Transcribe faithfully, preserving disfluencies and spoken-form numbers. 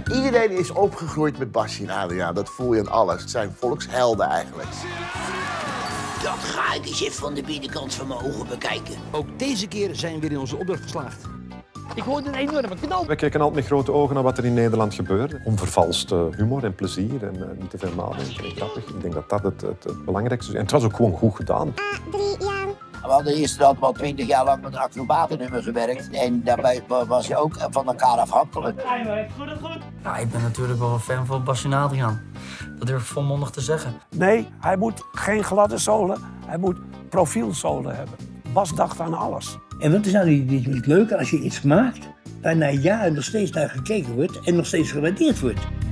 Iedereen is opgegroeid met Bassie en Adriaan. Dat voel je aan alles. Het zijn volkshelden eigenlijk. Dat ga ik eens even van de binnenkant van mijn ogen bekijken. Ook deze keer zijn we weer in onze opdracht geslaagd. Ik hoorde een enorme knal. We keken altijd met grote ogen naar wat er in Nederland gebeurde. Onvervalste humor en plezier en uh, niet te veel nadenken en grappig. Ik denk dat dat het, het, het belangrijkste is. En het was ook gewoon goed gedaan. We hadden eerst al wel twintig jaar lang met een acrobatennummer gewerkt. En daarbij was je ook van elkaar afhankelijk. Ja, ik ben natuurlijk wel een fan van Bassie en Adriaan. Dat durf ik volmondig te zeggen. Nee, hij moet geen gladde zolen. Hij moet profielzolen hebben. Bas dacht aan alles. En wat is nou het leuke als je iets maakt waar na jaren nog steeds naar gekeken wordt en nog steeds gewaardeerd wordt?